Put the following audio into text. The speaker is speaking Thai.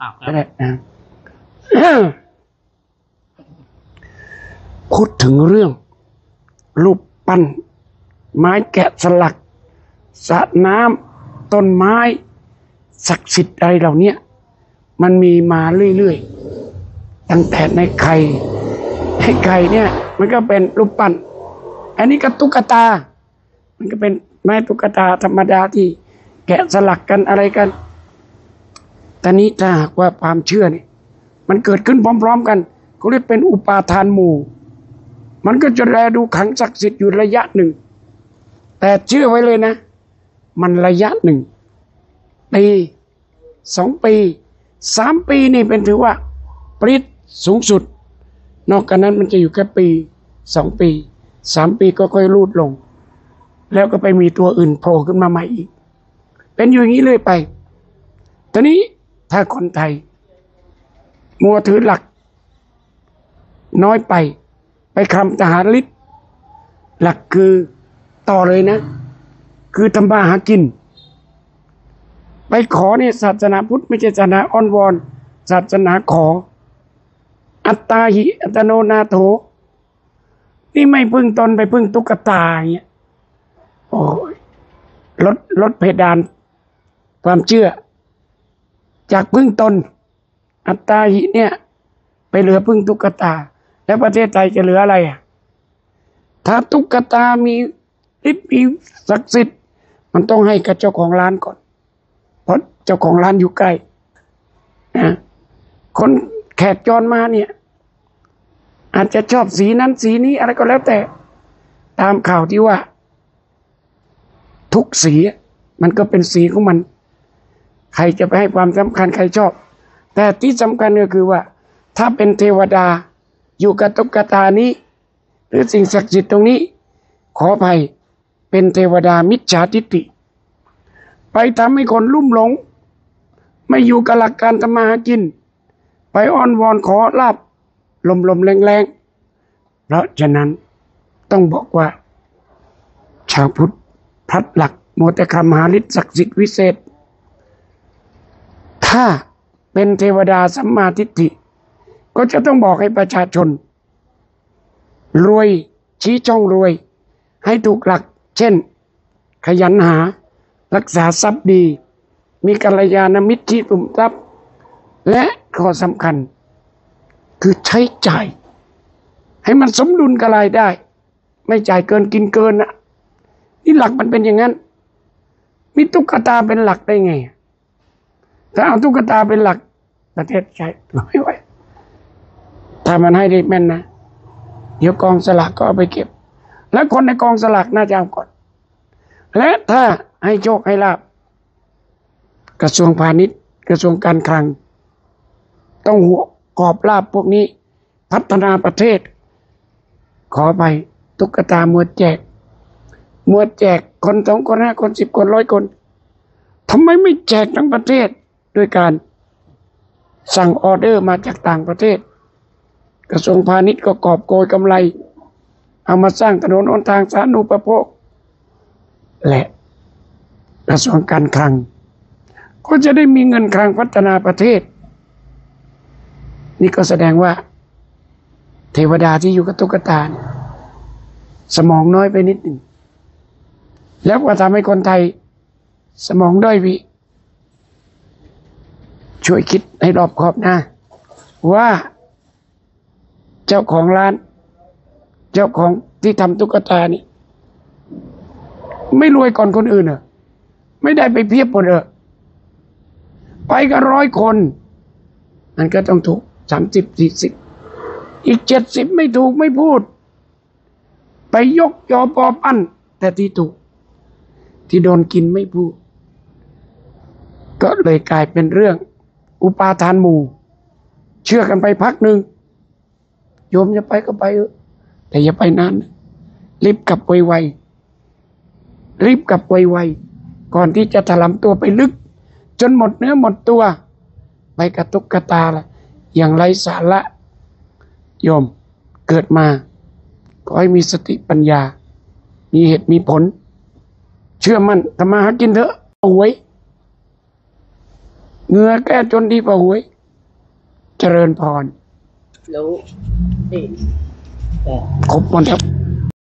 ก็ได้นะ พูดถึงเรื่องรูปปั้นไม้แกะสลักสระน้ำต้นไม้ศักดิ์สิทธิ์อะไรเหล่านี้มันมีมาเรื่อยๆตั้งแต่ในไข่เนี่ยมันก็เป็นรูปปั้นอันนี้ก็ตุ๊กตามันก็เป็นไม้ตุ๊กตาธรรมดาที่แกะสลักกันอะไรกันแต่นี้ถ้าหากว่าความเชื่อนี่มันเกิดขึ้นพร้อมๆกันเขาเรียกเป็นอุปาทานหมู่มันก็จะแลดูขลังศักดิ์สิทธิ์อยู่ระยะหนึ่งแต่เชื่อไว้เลยนะมันระยะหนึ่งปี2 ปี3 ปีนี่เป็นถือว่าปริศสูงสุดนอกจากนั้นมันจะอยู่แค่ปี2 ปี3 ปีก็ค่อยรูดลงแล้วก็ไปมีตัวอื่นโผล่ขึ้นมาใหม่อีกเป็นอยู่อย่างนี้เลยไปตอนนี้ถ้าคนไทยมัวถือหลักน้อยไปคำทหารฤทธิ์หลักคือต่อเลยนะคือทำมาหากินไปขอเนี่ยศาสนาพุทธไม่ใช่ศาสนาอ้อนวอนศาสนาขออัตตาหิอัตโนนาโถนี่ไม่พึ่งตนไปพึ่งตุ๊กตาอย่างเงี้ยโอ้ยลดเพดานความเชื่อจากพึ่งตนอัตตาหิเนี่ยไปเหลือพึ่งตุ๊กตาแล้วประเทศไทยจะเหลืออะไรอ่ะถ้าตุ๊กตามีฤทธิ์มีศักดิ์สิทธิ์มันต้องให้กับเจ้าของร้านก่อนเพราะเจ้าของร้านอยู่ใกล้นะคนแขกจรมาเนี่ยอาจจะชอบสีนั้นสีนี้อะไรก็แล้วแต่ตามข่าวที่ว่าทุกสีมันก็เป็นสีของมันใครจะไปให้ความสำคัญใครชอบแต่ที่สำคัญก็คือว่าถ้าเป็นเทวดาอยู่กับตุ๊กตานี้หรือสิ่งศักดิ์สิทธิ์ตรงนี้ขออภัยเป็นเทวดามิจฉาทิฏฐิไปทำให้คนลุ่มหลงไม่อยู่กับหลักการทำมาหากินไปอ้อนวอนขอลาบลมแรงเพราะฉะนั้นต้องบอกว่าชาวพุทธพลัดหลักโมแต่คำหาฤทธิ์ศักดิ์สิทธิ์วิเศษถ้าเป็นเทวดาสัมมาทิฏฐิก็จะต้องบอกให้ประชาชนรวยชี้ช่องรวยให้ถูกหลักเช่นขยันหารักษาทรัพย์ดีมีกัลยาณมิตรที่สุ่มทรัพย์และข้อสำคัญคือใช้จ่ายให้มันสมดุลกับรายได้ไม่จ่ายเกินกินเกินนะนี่หลักมันเป็นอย่างนั้นมีตุ๊กตาเป็นหลักได้ไงถ้าเอาตุ๊กตาเป็นหลักประเทศใช้ไม่ไหวถ้ามันให้ได้แม่นนะเดี๋ยวกองสลากก็เอาไปเก็บแล้วคนในกองสลากน่าจะเอาก่อนและถ้าให้โชคให้ลาภกระทรวงพาณิชย์กระทรวงการคลังต้องหัวกอบลาภพวกนี้พัฒนาประเทศขอไปตุ๊กตามัวแจกคน2 คน5 คน10 คน100 คนทำไมไม่แจกทั้งประเทศด้วยการสั่งออเดอร์มาจากต่างประเทศกระทรวงพาณิชย์ก็กอบโกยกำไรเอามาสร้างถนนหนทางสาธารณูปโภคและกระทรวงการคลังก็จะได้มีเงินคลังพัฒนาประเทศนี่ก็แสดงว่าเทวดาที่อยู่กับตุ๊กตาสมองน้อยไปนิดหนึ่งแล้วก็ทำให้คนไทยสมองด้อยพี่ช่วยคิดให้รอบคอบนะว่าเจ้าของร้านเจ้าของที่ทำตุ๊กตานี่ไม่รวยก่อนคนอื่นเหรอไม่ได้ไปเพียบหมดเหรอไปกัน100 คนมันก็ต้องถูก30-40อีก70ไม่ถูกไม่พูดไปยกยอปอปั้นแต่ที่ถูกที่โดนกินไม่พูดก็เลยกลายเป็นเรื่องอุปาทานหมู่เชื่อกันไปพักหนึ่งโยมจะไปก็ไปแต่อย่าไปนานรีบกลับไวๆก่อนที่จะถลำตัวไปลึกจนหมดเนื้อหมดตัวไปกระตุกกระตาละอย่างไร้สาระโยมเกิดมาขอให้มีสติปัญญามีเหตุมีผลเชื่อมั่นทำมาหากินเถอะหวยเหงื่อแก้จนดีกว่าหวยเจริญพรรู้ดิแต่ครบหมดครับ